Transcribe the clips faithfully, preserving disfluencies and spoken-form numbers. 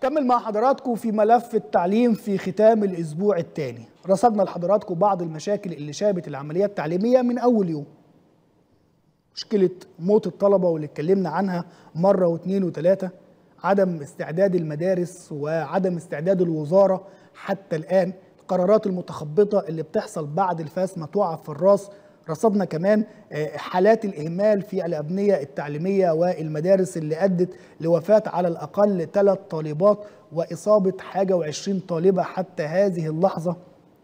كمل مع حضراتكم في ملف التعليم في ختام الأسبوع الثاني. رصدنا لحضراتكم بعض المشاكل اللي شابت العملية التعليمية من أول يوم. مشكلة موت الطلبة واللي اتكلمنا عنها مرة واثنين وثلاثة، عدم استعداد المدارس وعدم استعداد الوزارة حتى الآن، القرارات المتخبطة اللي بتحصل بعد الفاس ما تقع في الراس. رصدنا كمان حالات الإهمال في الأبنية التعليمية والمدارس اللي أدت لوفاة على الأقل ثلاث طالبات وإصابة حاجة وعشرين طالبة حتى هذه اللحظة،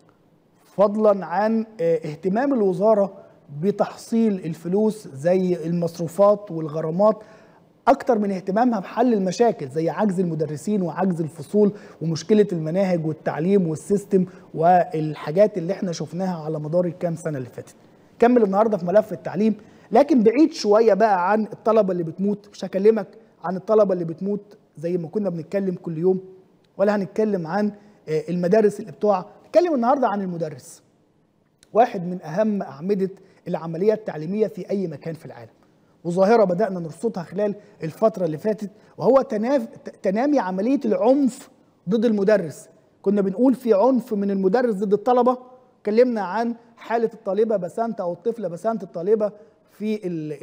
فضلا عن اهتمام الوزارة بتحصيل الفلوس زي المصروفات والغرامات أكتر من اهتمامها بحل المشاكل زي عجز المدرسين وعجز الفصول ومشكلة المناهج والتعليم والسيستم والحاجات اللي احنا شفناها على مدار الكام سنة اللي فاتت. كمل النهاردة في ملف التعليم، لكن بعيد شوية بقى عن الطلبة اللي بتموت. مش هكلمك عن الطلبة اللي بتموت زي ما كنا بنتكلم كل يوم، ولا هنتكلم عن المدارس اللي بتقع. نتكلم النهاردة عن المدرس، واحد من أهم أعمدة العملية التعليمية في أي مكان في العالم، وظاهرة بدأنا نرصدها خلال الفترة اللي فاتت، وهو تناف... تنامي عملية العنف ضد المدرس. كنا بنقول في عنف من المدرس ضد الطلبة، اتكلمنا عن حالة الطالبة بسنت أو الطفلة بسنت الطالبة في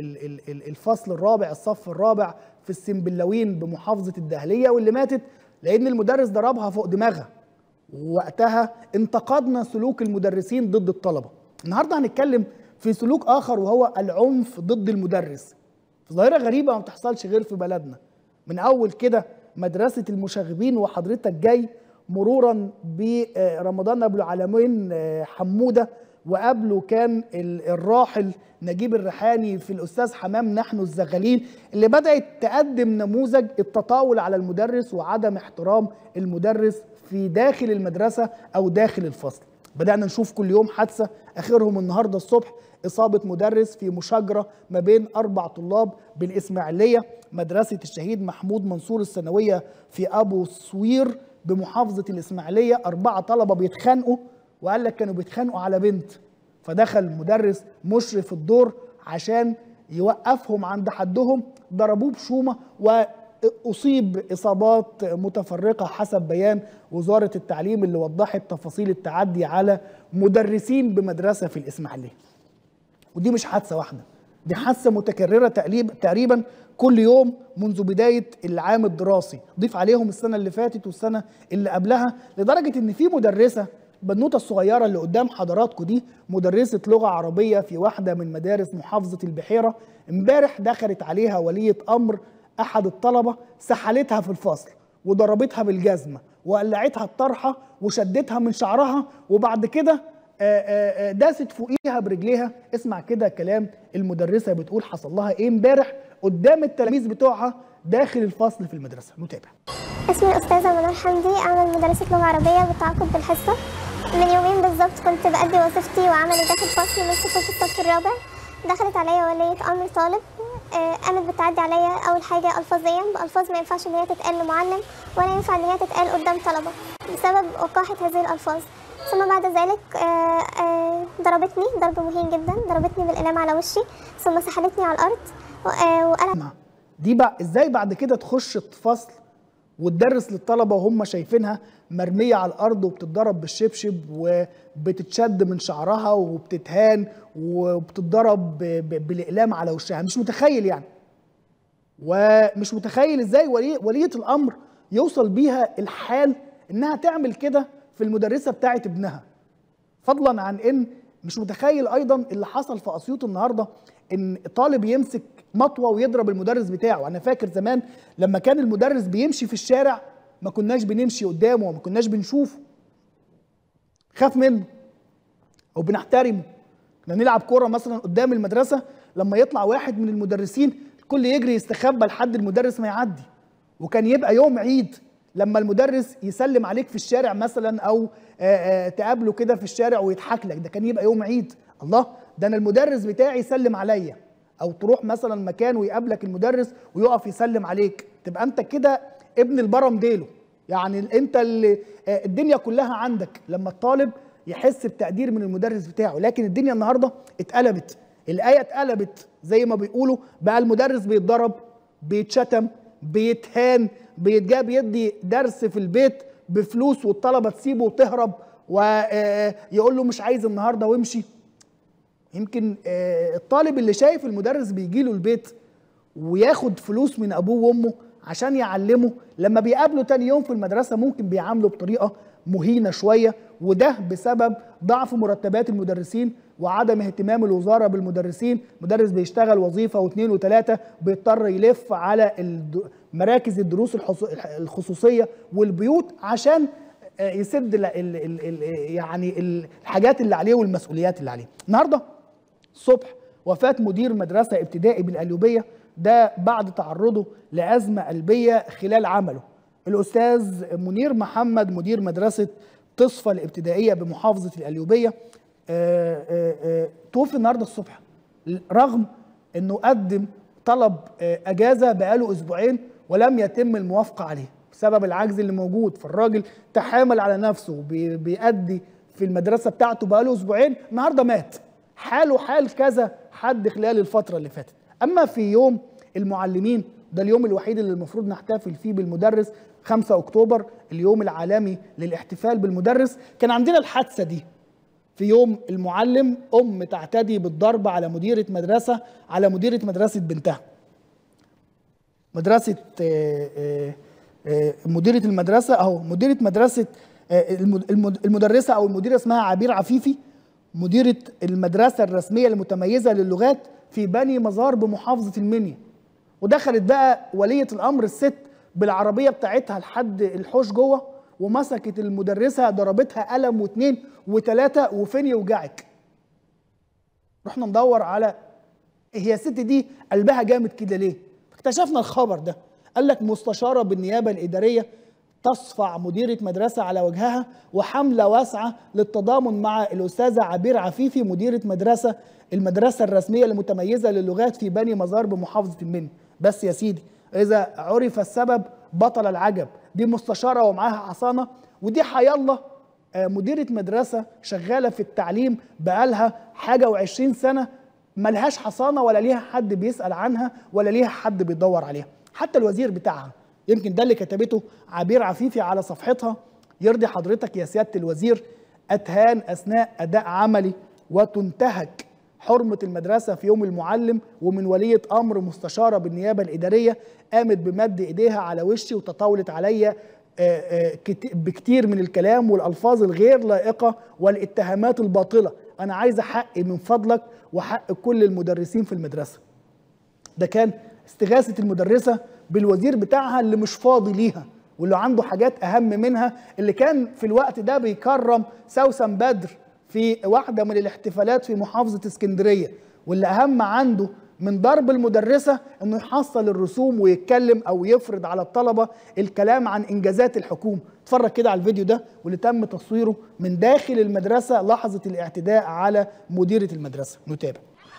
الفصل الرابع الصف الرابع في السنبلاوين بمحافظة الدهلية، واللي ماتت لأن المدرس ضربها فوق دماغها. ووقتها انتقدنا سلوك المدرسين ضد الطلبة. النهاردة هنتكلم في سلوك آخر وهو العنف ضد المدرس، ظاهرة غريبة ما بتحصلش غير في بلدنا. من أول كده مدرسة المشاغبين وحضرتك جاي، مرورا برمضان أبو العالمين حمودة، وقبله كان الراحل نجيب الريحاني في الأستاذ حمام نحن الزغالين، اللي بدأت تقدم نموذج التطاول على المدرس وعدم احترام المدرس في داخل المدرسة أو داخل الفصل. بدأنا نشوف كل يوم حادثة، آخرهم النهاردة الصبح إصابة مدرس في مشاجرة ما بين أربع طلاب بالإسماعيلية، مدرسة الشهيد محمود منصور الثانوية في أبو صوير بمحافظة الإسماعيلية. أربعة طلبة بيتخانقوا، وقال لك كانوا بيتخانقوا على بنت، فدخل مدرس مشرف الدور عشان يوقفهم عند حدهم، ضربوه بشومة وأصيب إصابات متفرقة حسب بيان وزارة التعليم اللي وضحت تفاصيل التعدي على مدرسين بمدرسة في الإسماعيلية. ودي مش حادثة واحدة، دي حادثة متكررة تقريبا كل يوم منذ بداية العام الدراسي، ضيف عليهم السنة اللي فاتت والسنة اللي قبلها، لدرجة إن في مدرسة بنوتة الصغيرة اللي قدام حضراتكم دي، مدرسة لغة عربية في واحدة من مدارس محافظة البحيرة، امبارح دخلت عليها ولية أمر أحد الطلبة، سحلتها في الفصل وضربتها بالجزمة وقلعتها الطرحة وشدتها من شعرها، وبعد كده داست فوقيها برجليها. اسمع كده كلام المدرسة بتقول حصل لها ايه امبارح قدام التلاميذ بتوعها داخل الفصل في المدرسة. نتابع. اسمي الأستاذة منار حمدي، أعمل مدرسة لغة عربية بالتعاقد بالحصة. من يومين بالظبط كنت بأدي وظيفتي وعملي داخل فصل من صفوف الصف الرابع، دخلت عليا ولية أمر طالب، قامت بتعدي عليا أول حاجة ألفاظيا بألفاظ ما ينفعش إن هي تتقال لمعلم ولا ينفع إن هي تتقال قدام طلبة بسبب وقاحة هذه الألفاظ. ثم بعد ذلك ضربتني ضرب مهين جدا، ضربتني بالقلم على وشي ثم سحلتني على الأرض وقلم. دي بقى ازاي بعد كده تخش الفصل وتدرس للطلبة وهم شايفينها مرمية على الأرض وبتتضرب بالشبشب وبتتشد من شعرها وبتتهان وبتتضرب بالإقلام على وشها؟ مش متخيل يعني، ومش متخيل ازاي ولي ولية الأمر يوصل بيها الحال إنها تعمل كده في المدرسة بتاعت ابنها. فضلا عن إن مش متخيل أيضا اللي حصل في أسيوط النهاردة، إن طالب يمسك مطوة ويضرب المدرس بتاعه. أنا فاكر زمان لما كان المدرس بيمشي في الشارع ما كناش بنمشي قدامه وما كناش بنشوفه، خاف منه أو بنحترمه. كنا نلعب كورة مثلا قدام المدرسة، لما يطلع واحد من المدرسين الكل يجري يستخبى لحد المدرس ما يعدي. وكان يبقى يوم عيد لما المدرس يسلم عليك في الشارع مثلا او آآ آآ تقابله كده في الشارع ويضحك لك، ده كان يبقى يوم عيد. الله، ده انا المدرس بتاعي يسلم عليا. او تروح مثلا مكان ويقابلك المدرس ويقف يسلم عليك، تبقى انت كده ابن البرم ديله، يعني انت اللي الدنيا كلها عندك لما الطالب يحس بتقدير من المدرس بتاعه. لكن الدنيا النهارده اتقلبت، الايه اتقلبت زي ما بيقولوا، بقى المدرس بيتضرب، بيتشتم، بيتهان، بيتجاب يدي درس في البيت بفلوس والطلبه تسيبه وتهرب ويقول له مش عايز النهارده وامشي. يمكن الطالب اللي شايف المدرس بيجي له البيت وياخد فلوس من ابوه وامه عشان يعلمه، لما بيقابله تاني يوم في المدرسه ممكن بيعامله بطريقه مهينه شويه، وده بسبب ضعف مرتبات المدرسين وعدم اهتمام الوزاره بالمدرسين. مدرس بيشتغل وظيفه واثنين وثلاثه بيضطر يلف على مراكز الدروس الخصوصيه والبيوت عشان يسد ال ال ال يعني الحاجات اللي عليه والمسؤوليات اللي عليه. النهارده الصبح وفاه مدير مدرسه ابتدائي بالقليوبيه، ده بعد تعرضه لازمه قلبيه خلال عمله. الاستاذ منير محمد مدير مدرسه تصفى الابتدائيه بمحافظه القليوبيه توفي النهارده الصبح، رغم انه قدم طلب اجازه بقاله اسبوعين ولم يتم الموافقه عليه بسبب العجز اللي موجود. فالراجل تحامل على نفسه بيأدي في المدرسه بتاعته بقاله اسبوعين، النهارده مات. حاله حال كذا حد خلال الفتره اللي فاتت. اما في يوم المعلمين، ده اليوم الوحيد اللي المفروض نحتفل فيه بالمدرس، خمسة أكتوبر اليوم العالمي للاحتفال بالمدرس، كان عندنا الحادثه دي في يوم المعلم، ام تعتدي بالضرب على مديره مدرسه على مديره مدرسه بنتها. مدرسه مديره المدرسه اهو مديره مدرسه المدرسه او المديره اسمها عبير عفيفي، مديره المدرسه الرسميه المتميزه للغات في بني مزار بمحافظه المنيا. ودخلت بقى وليه الامر الست بالعربيه بتاعتها لحد الحوش جوه ومسكت المدرسه ضربتها قلم واثنين وثلاثه وفين يوجعك. رحنا ندور على هي الست دي قلبها جامد كده ليه؟ اكتشفنا الخبر ده. قال لك مستشاره بالنيابه الاداريه تصفع مديره مدرسه على وجهها وحمله واسعه للتضامن مع الاستاذه عبير عفيفي مديره مدرسه المدرسه الرسميه المتميزه للغات في بني مزار بمحافظه المنيا. بس يا سيدي اذا عرف السبب بطل العجب، دي مستشاره ومعاها حصانه، ودي حيالله مديره مدرسه شغاله في التعليم بقالها حاجه وعشرين سنه، ملهاش حصانه ولا ليها حد بيسال عنها ولا ليها حد بيدور عليها. حتى الوزير بتاعها، يمكن ده اللي كتبته عبير عفيفي على صفحتها: يرضي حضرتك يا سياده الوزير اتهان اثناء اداء عملي وتنتهك حرمه المدرسه في يوم المعلم، ومن وليه امر مستشاره بالنيابه الاداريه قامت بمد ايديها على وشي وتطاولت عليا بكتير من الكلام والالفاظ الغير لائقه والاتهامات الباطله. انا عايزه حقي من فضلك وحق كل المدرسين في المدرسه. ده كان استغاثه المدرسه بالوزير بتاعها اللي مش فاضي ليها واللي عنده حاجات اهم منها، اللي كان في الوقت ده بيكرم سوسن بدر في واحده من الاحتفالات في محافظه اسكندريه، واللي اهم عنده من ضرب المدرسه انه يحصل الرسوم ويتكلم او يفرض على الطلبه الكلام عن انجازات الحكومه. اتفرج كده على الفيديو ده واللي تم تصويره من داخل المدرسه لحظه الاعتداء على مديره المدرسه. نتابع.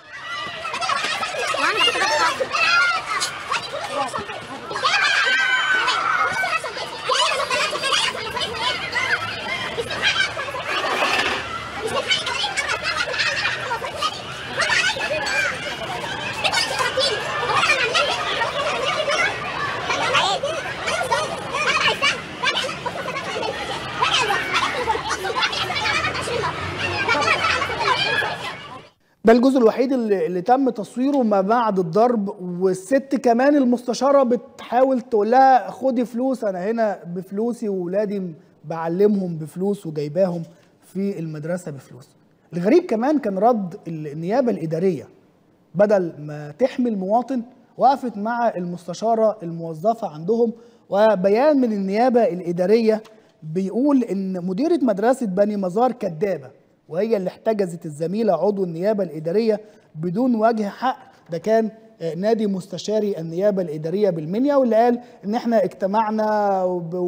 ده الجزء الوحيد اللي, اللي تم تصويره ما بعد الضرب، والست كمان المستشاره بتحاول تقول لها خدي فلوس، انا هنا بفلوسي واولادي بعلمهم بفلوس وجايباهم في المدرسه بفلوس. الغريب كمان كان رد النيابه الاداريه، بدل ما تحمي المواطن وقفت مع المستشاره الموظفه عندهم، وبيان من النيابه الاداريه بيقول ان مديره مدرسه بني مزار كدابه، وهي اللي احتجزت الزميله عضو النيابه الاداريه بدون وجه حق. ده كان نادي مستشاري النيابه الاداريه بالمنيا، واللي قال ان احنا اجتمعنا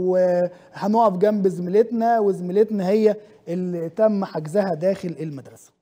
وهنقف جنب زميلتنا، وزميلتنا هي اللي تم حجزها داخل المدرسه.